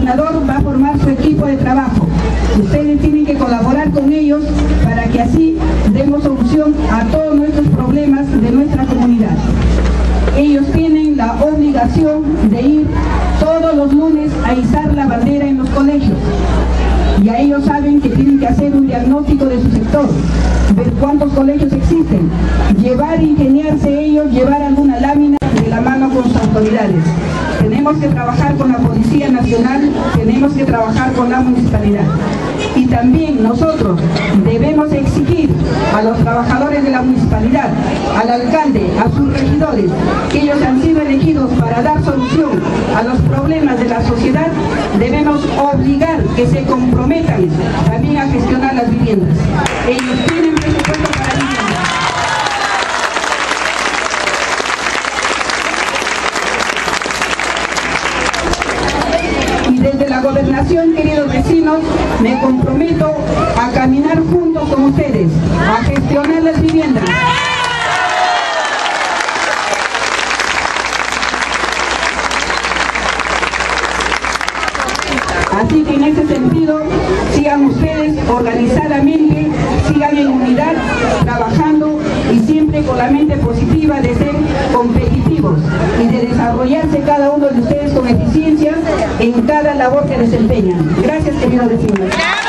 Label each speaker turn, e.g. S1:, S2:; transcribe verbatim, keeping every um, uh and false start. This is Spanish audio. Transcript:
S1: coordinador va a formar su equipo de trabajo. Ustedes tienen que colaborar con ellos para que así demos solución a todos nuestros problemas de nuestra comunidad. Ellos tienen la obligación de ir todos los lunes a izar la bandera en los colegios. Y a ellos saben que tienen que hacer un diagnóstico de su sector, ver cuántos colegios existen, llevar, ingeniarse ellos, llevar alguna lámina de la mano con sus autoridades. Tenemos que trabajar con la Policía Nacional, tenemos que trabajar con la municipalidad. Y también nosotros debemos exigir a los trabajadores de la municipalidad, al alcalde, a sus regidores, que ellos han sido elegidos para dar solución a los problemas de la sociedad. Debemos obligar que se comprometan también a gestionar las viviendas. Ellos tienen presupuesto para viviendas. Desde la gobernación, queridos vecinos, me comprometo a caminar juntos con ustedes, a gestionar las viviendas. Así que en ese sentido, sigan ustedes organizadamente, sigan en unidad, trabajando y siempre con la mente positiva de ser competitivos y de desarrollarse cada uno de ustedes con eficiencia en cada labor que desempeñan. Gracias, queridos vecinos.